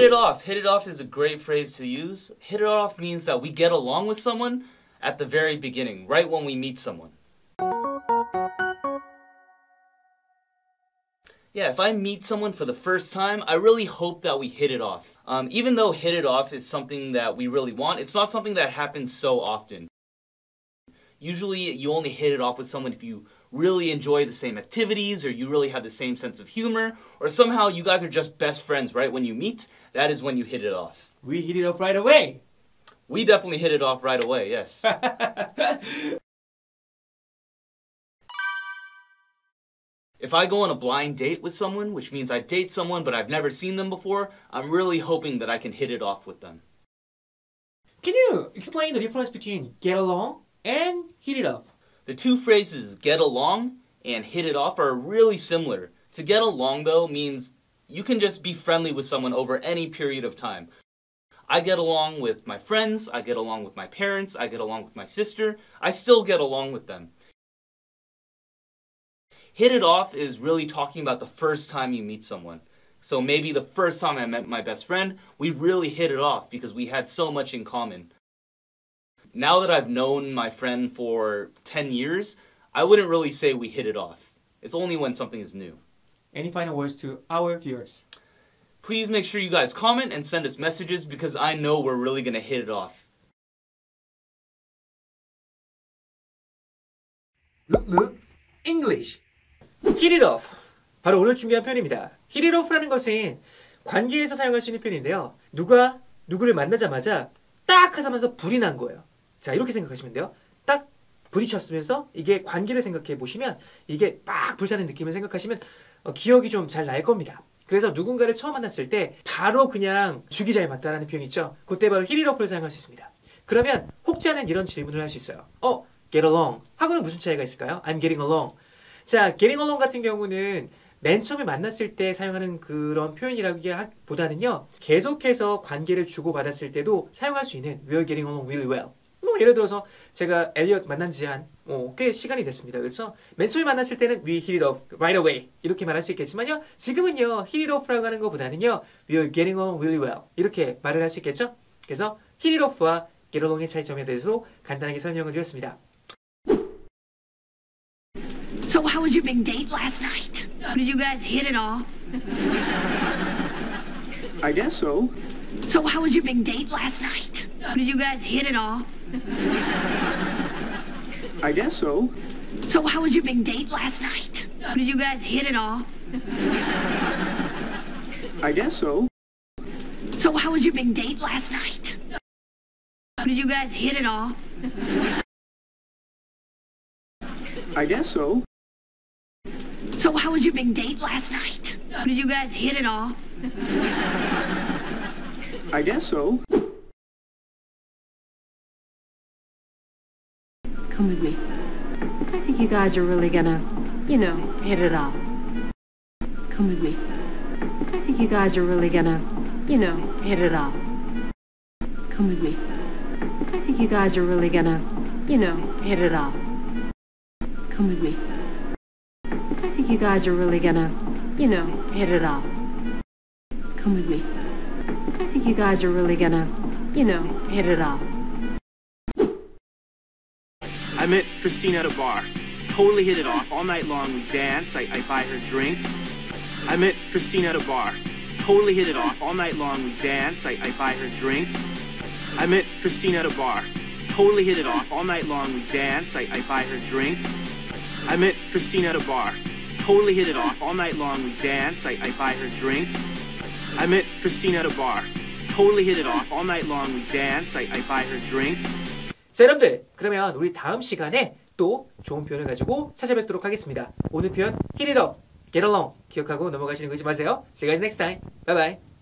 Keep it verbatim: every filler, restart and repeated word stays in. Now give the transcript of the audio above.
Hit it off. Hit it off is a great phrase to use. Hit it off means that we get along with someone at the very beginning, right when we meet someone. Yeah, if I meet someone for the first time, I really hope that we hit it off. Um, even though hit it off is something that we really want, it's not something that happens so often. Usually you only hit it off with someone if you really enjoy the same activities, or you really have the same sense of humor, or somehow you guys are just best friends right when you meet. That is when you hit it off. We hit it off right away. We definitely hit it off right away, yes. If I go on a blind date with someone, which means I date someone but I've never seen them before, I'm really hoping that I can hit it off with them. Can you explain the difference between get along and hit it off? The two phrases get along and hit it off are really similar. To get along, though, means you can just be friendly with someone over any period of time. I get along with my friends, I get along with my parents, I get along with my sister. I still get along with them. Hit it off is really talking about the first time you meet someone. So maybe the first time I met my best friend, we really hit it off because we had so much in common. Now that I've known my friend for ten years, I wouldn't really say we hit it off. It's only when something is new. Any final words to our viewers? Please make sure you guys comment and send us messages because I know we're really going to hit it off. Look, look, English. Hit it off. 바로 오늘 준비한 표현입니다. Hit it off라는 것은 관계에서 사용할 수 있는 표현인데요. 누가 누구를 만나자마자 딱 하자면서 불이 난 거예요. 자, 이렇게 생각하시면 돼요. 딱 부딪혔으면서 이게 관계를 생각해 보시면 이게 막 불타는 느낌을 생각하시면 어, 기억이 좀 잘 날 겁니다. 그래서 누군가를 처음 만났을 때 바로 그냥 죽이 잘 맞다라는 표현 있죠. 그때 바로 hit it off를 사용할 수 있습니다. 그러면 혹자는 이런 질문을 할 수 있어요. 어, get along. 하고는 무슨 차이가 있을까요? I'm getting along. 자, getting along 같은 경우는 맨 처음에 만났을 때 사용하는 그런 표현이라기보다는요, 계속해서 관계를 주고받았을 때도 사용할 수 있는 we're getting along really well. 뭐 예를 들어서 제가 엘리엇 만난 지 한 어, 꽤 시간이 됐습니다. 그래서 맨 처음에 만났을 때는 we hit it off right away 이렇게 말할 수 있겠지만요, 지금은요 hit it off라고 하는 것보다는요 we're getting along really well 이렇게 말을 할 수 있겠죠. 그래서 hit it off와 get along의 차이점에 대해서 간단하게 설명을 드렸습니다. So how was your big date last night? Did you guys hit it off? I guess so. So how was your big date last night? Did you guys hit it off? I guess so. So how was your big date last night? Did you guys hit it off? I guess so. So how was your big date last night? Did you guys hit it off? I guess so. So how was your big date last night? Did you guys hit it off? I guess so. Come with me. I think you guys are really gonna, you know, hit it off. Come with me. I think you guys are really gonna, you know, hit it off. Come with me. I think you guys are really gonna, you know, hit it off. Come with me. I think you guys are really gonna, you know, hit it off. Come with me. I think you guys are really gonna, you know, hit it off. I met Christine at a bar. Totally hit it off. All night long we dance. I, I buy her drinks. I met Christine at a bar. Totally hit it off. All night long we dance. I, I buy her drinks. I met Christine at a bar. Totally hit it off. All night long we dance. I, I buy her drinks. I met Christine at a bar. Totally hit it off. All night long we dance. I, I buy her drinks. I met Christine at a bar. Totally hit it off. All night long we dance. I, I buy her drinks. 자, 여러분들, 그러면 우리 다음 시간에 또 좋은 표현을 가지고 찾아뵙도록 하겠습니다. 오늘 표현 hit it up, get along 기억하고 넘어가시는 거 잊지 마세요. See you guys next time. Bye bye.